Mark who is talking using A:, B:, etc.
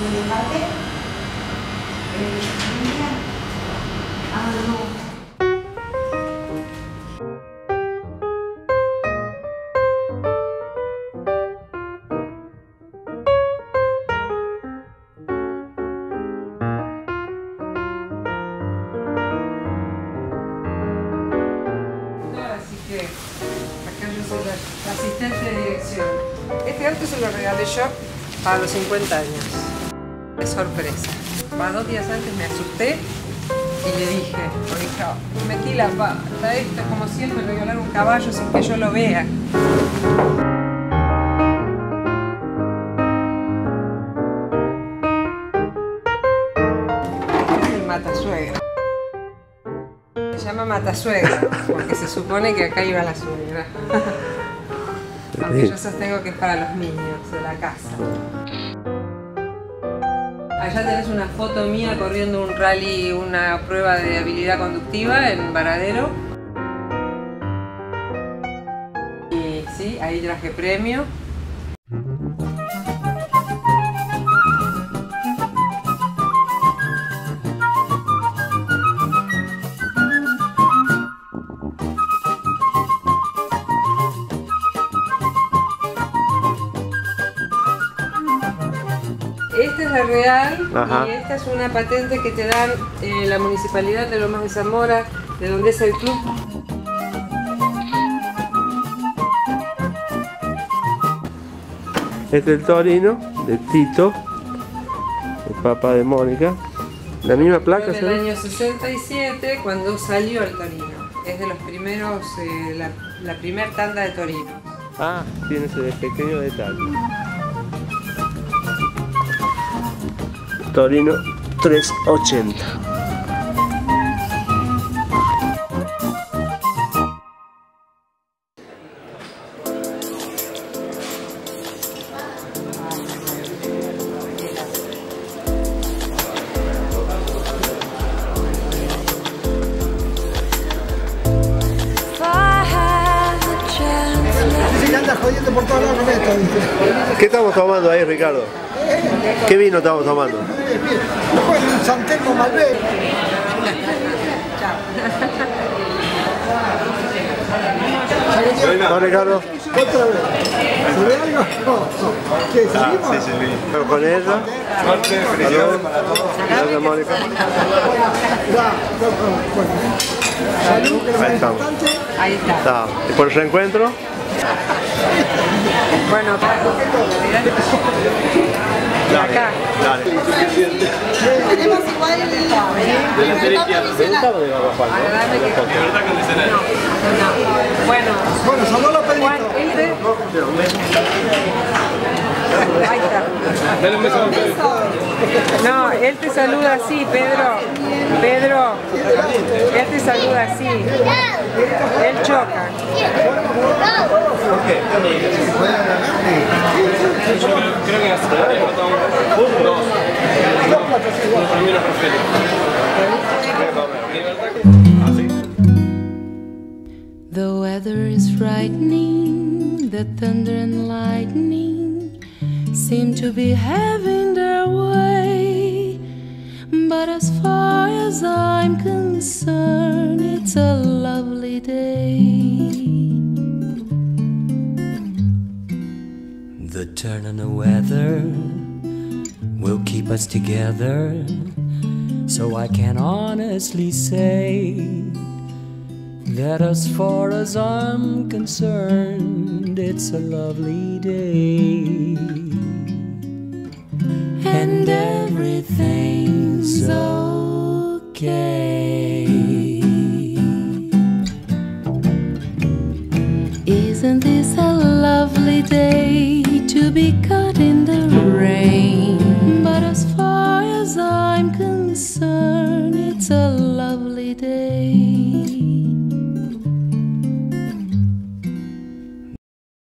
A: empate. No.
B: Así que acá yo soy la asistente de dirección. Este auto se lo regalé yo para los 50 años. De sorpresa. Para 2 días antes me asusté y le dije, oiga, metí la pata, esto es como si él me regalara un caballo sin que yo lo vea. Este es el matasuegra. Se llama matasuegra porque se supone que acá iba la suegra. Aunque yo sostengo que es para los niños de la casa. Allá tenés una foto mía corriendo un rally, una prueba de habilidad conductiva en Varadero. Y sí, ahí traje premio. Esta es la real. Ajá. Y esta es una patente que te dan la Municipalidad de Lomas de Zamora, de donde es el club.
C: Este es el Torino de Tito, el papá de Mónica. La misma placa.
B: Del año 67, cuando salió el Torino. Es de los primeros, la primer tanda de Torino.
C: Ah, tiene ese pequeño detalle. Torino 380. ¿Qué estamos tomando ahí, Ricardo? ¿Qué vino estamos tomando?
D: Un San Telmo Malbec.
C: ¿No, Ricardo?
D: Otra vez. ¿Se ve algo? No. ¿Qué, salimos?
C: Sí, se ve. Con ella.
E: Suerte, felicidades para todos.
C: Gracias, Mónica.
D: Salud, que es lo más
C: Ahí estamos.
D: importante.
B: Ahí está.
C: ¿Y por el reencuentro?
B: Bueno, acá.
C: Dale.
A: Tenemos igual libertad provisional.
E: Libertad condicional.
B: No.
D: Bueno, saludos a Pedrito.
B: Ahí está.
E: Dale un beso a Pedro.
B: No, él te saluda así, Pedro. Pedro, él te saluda así. Él choca.
E: Creo que hasta ahora faltan dos. Los primeros
F: The weather is frightening, the thunder and lightning seem to be having their way. But as far as I'm concerned, it's a lovely day. The turn in the weather will keep us together, so I can honestly say that as far as I'm concerned, it's a lovely day. And everything's okay. Isn't this a lovely day?